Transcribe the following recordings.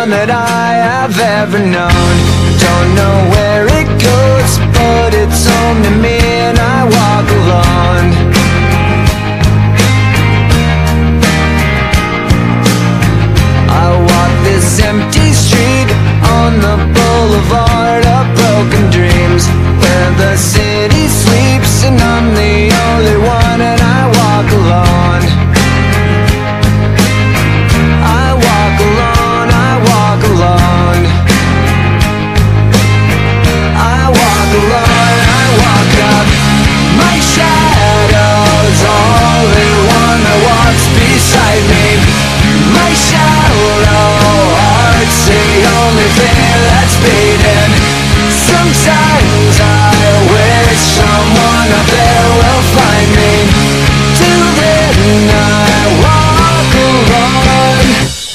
one that I have ever known. Don't know where it goes, but it's home to me, and I walk alone. I walk this empty street on the boulevard of broken dreams, where the city sleeps and I'm the only one, and I walk alone. I walk alone, I walk alone. I walk alone, I walk up. My shadow's only one that walks beside me. My shallow heart's the only thing that's beating. Sometimes I wish someone up there will find me. Till then I walk alone.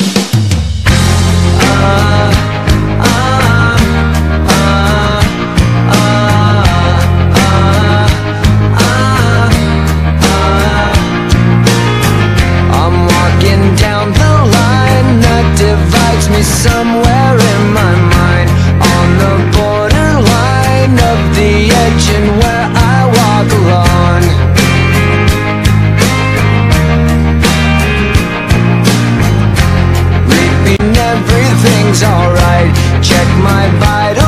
I'm walking down the line that divides me somewhere in my mind, on the borderline of the edge and where I walk alone. Repeating everything's alright, check my vitals.